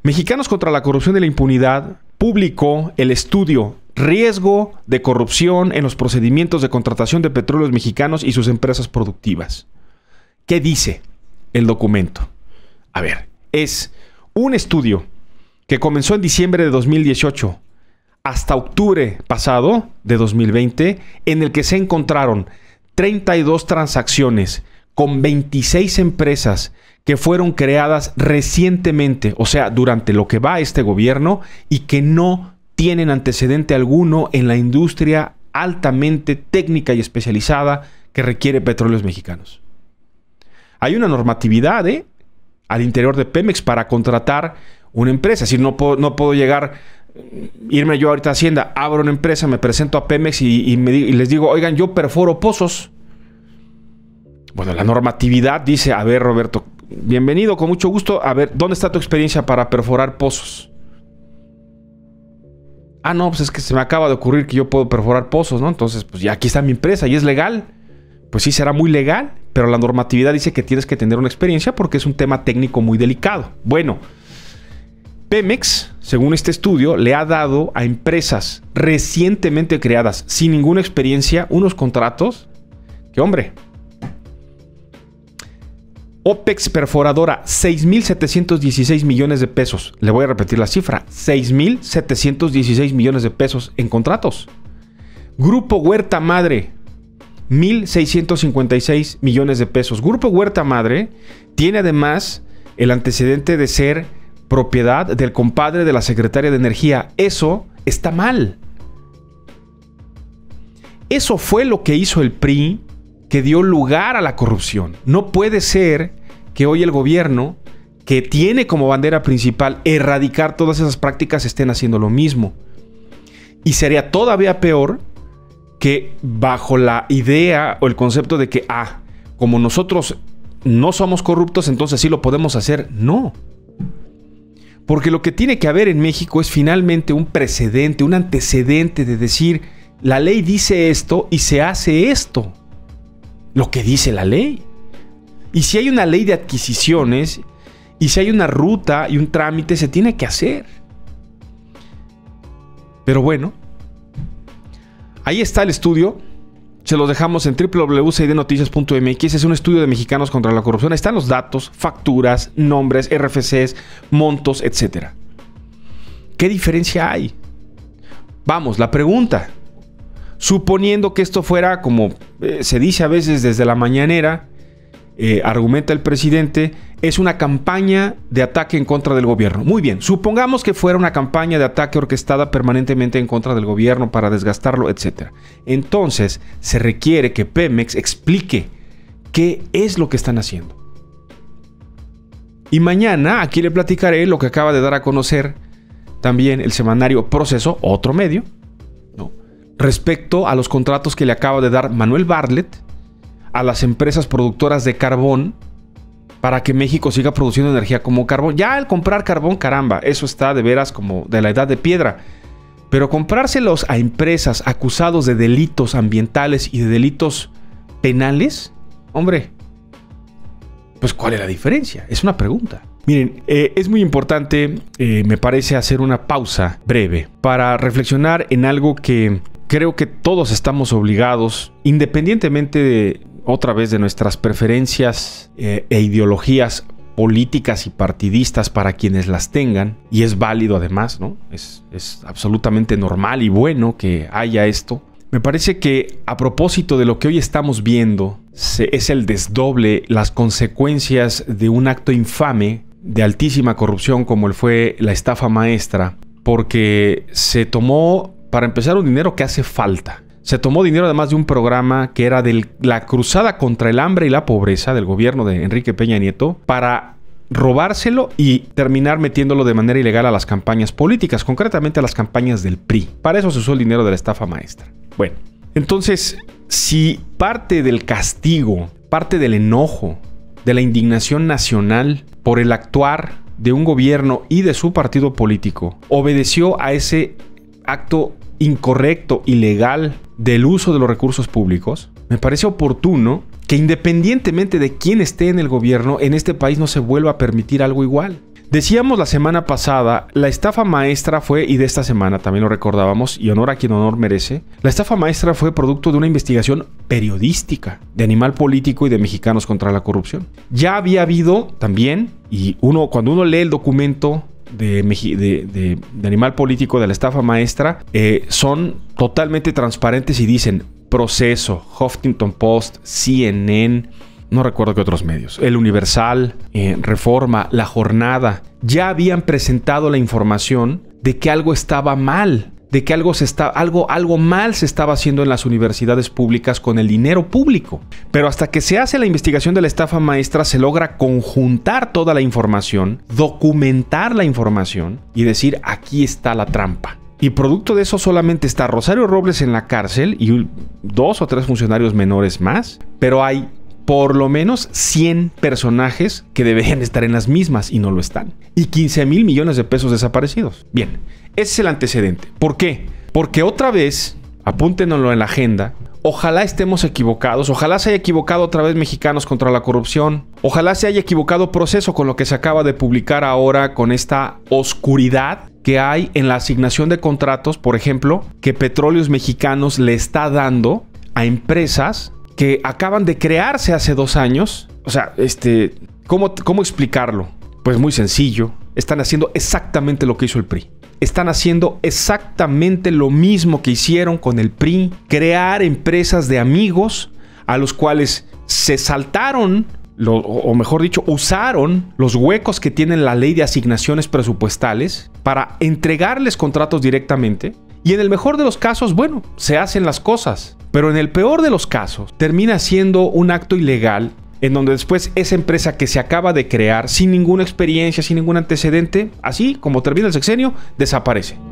Mexicanos contra la Corrupción y la Impunidad publicó el estudio Riesgo de corrupción en los procedimientos de contratación de petróleos mexicanos y sus empresas productivas. ¿Qué dice el documento? A ver, es un estudio que comenzó en diciembre de 2018 hasta octubre pasado de 2020, en el que se encontraron 32 transacciones con 26 empresas que fueron creadas recientemente, o sea, durante lo que va este gobierno, y que no tienen antecedente alguno en la industria altamente técnica y especializada que requiere petróleos mexicanos. Hay una normatividad al interior de Pemex para contratar una empresa. Es decir, no puedo llegar, irme yo ahorita a Hacienda, abro una empresa, me presento a Pemex y les digo, oigan, yo perforo pozos. Bueno, la normatividad dice, a ver, Roberto, bienvenido, con mucho gusto. A ver, ¿dónde está tu experiencia para perforar pozos? Ah, no, pues es que se me acaba de ocurrir que yo puedo perforar pozos, ¿no? Entonces, pues ya aquí está mi empresa y es legal. Pues sí, será muy legal, pero la normatividad dice que tienes que tener una experiencia porque es un tema técnico muy delicado. Bueno, Pemex, según este estudio, le ha dado a empresas recientemente creadas sin ninguna experiencia unos contratos que, hombre, Opex Perforadora, 6,716 millones de pesos. Le voy a repetir la cifra, 6,716 millones de pesos en contratos. Grupo Huerta Madre, 1,656 millones de pesos. Grupo Huerta Madre tiene además el antecedente de ser propiedad del compadre de la secretaria de Energía. Eso está mal. Eso fue lo que hizo el PRI, que dio lugar a la corrupción. No puede ser que hoy el gobierno, que tiene como bandera principal erradicar todas esas prácticas, estén haciendo lo mismo. Y sería todavía peor que bajo la idea o el concepto de que, como nosotros no somos corruptos, entonces sí lo podemos hacer. No. Porque lo que tiene que haber en México es finalmente un precedente, un antecedente de decir, la ley dice esto y se hace esto. Lo que dice la ley. Y si hay una ley de adquisiciones, y si hay una ruta y un trámite, se tiene que hacer. Pero bueno, ahí está el estudio. Se los dejamos en www.cidnoticias.mx. Es un estudio de Mexicanos contra la Corrupción. Ahí están los datos, facturas, nombres, RFCs, montos, etc. ¿Qué diferencia hay? Vamos, la pregunta. Suponiendo que esto fuera como se dice a veces desde la mañanera, argumenta el presidente, es una campaña de ataque en contra del gobierno. Muy bien, supongamos que fuera una campaña de ataque orquestada permanentemente en contra del gobierno para desgastarlo, etc. Entonces, se requiere que Pemex explique qué es lo que están haciendo. Y mañana aquí le platicaré lo que acaba de dar a conocer también el semanario Proceso, otro medio, respecto a los contratos que le acaba de dar Manuel Bartlett a las empresas productoras de carbón para que México siga produciendo energía como carbón. Ya el comprar carbón, caramba, eso está de veras como de la edad de piedra. Pero comprárselos a empresas acusados de delitos ambientales y de delitos penales, hombre, pues ¿cuál es la diferencia? Es una pregunta. Miren, es muy importante, me parece, hacer una pausa breve para reflexionar en algo que creo que todos estamos obligados, independientemente de, otra vez, de nuestras preferencias e ideologías políticas y partidistas para quienes las tengan, y es válido además, ¿no? Es absolutamente normal y bueno que haya esto. Me parece que a propósito de lo que hoy estamos viendo, es el desdoble, las consecuencias de un acto infame de altísima corrupción como fue la estafa maestra, porque se tomó, para empezar, un dinero que hace falta. Se tomó dinero además de un programa que era de la cruzada contra el hambre y la pobreza del gobierno de Enrique Peña Nieto para robárselo y terminar metiéndolo de manera ilegal a las campañas políticas, concretamente a las campañas del PRI. Para eso se usó el dinero de la estafa maestra. Bueno, entonces, si parte del castigo, parte del enojo, de la indignación nacional por el actuar de un gobierno y de su partido político obedeció a ese acto incorrecto, ilegal del uso de los recursos públicos, me parece oportuno que independientemente de quién esté en el gobierno, en este país no se vuelva a permitir algo igual. Decíamos la semana pasada, la estafa maestra fue, y de esta semana también lo recordábamos, y honor a quien honor merece, la estafa maestra fue producto de una investigación periodística de Animal Político y de Mexicanos contra la Corrupción. Ya había habido también, y cuando uno lee el documento de Animal Político de la estafa maestra, son totalmente transparentes y dicen Proceso, Huffington Post, CNN, no recuerdo qué otros medios, El Universal, Reforma, La Jornada, ya habían presentado la información de que algo estaba mal, de que algo mal se estaba haciendo en las universidades públicas con el dinero público. Pero hasta que se hace la investigación de la estafa maestra, se logra conjuntar toda la información, documentar la información y decir, aquí está la trampa. Y producto de eso solamente está Rosario Robles en la cárcel y 2 o 3 funcionarios menores más, pero hay por lo menos 100 personajes que deberían estar en las mismas y no lo están. Y 15,000 millones de pesos desaparecidos. Bien, ese es el antecedente. ¿Por qué? Porque otra vez, apúntenoslo en la agenda, ojalá estemos equivocados, ojalá se haya equivocado otra vez Mexicanos contra la Corrupción, ojalá se haya equivocado Proceso con lo que se acaba de publicar ahora con esta oscuridad que hay en la asignación de contratos, por ejemplo, que Petróleos Mexicanos le está dando a empresas que acaban de crearse hace 2 años. O sea, ¿cómo explicarlo? Pues muy sencillo. Están haciendo exactamente lo que hizo el PRI. Están haciendo exactamente lo mismo que hicieron con el PRI. Crear empresas de amigos a los cuales se saltaron, o mejor dicho, usaron los huecos que tiene la ley de asignaciones presupuestales para entregarles contratos directamente. Y en el mejor de los casos, bueno, se hacen las cosas. Pero en el peor de los casos, termina siendo un acto ilegal en donde después esa empresa que se acaba de crear sin ninguna experiencia, sin ningún antecedente, así como termina el sexenio, desaparece.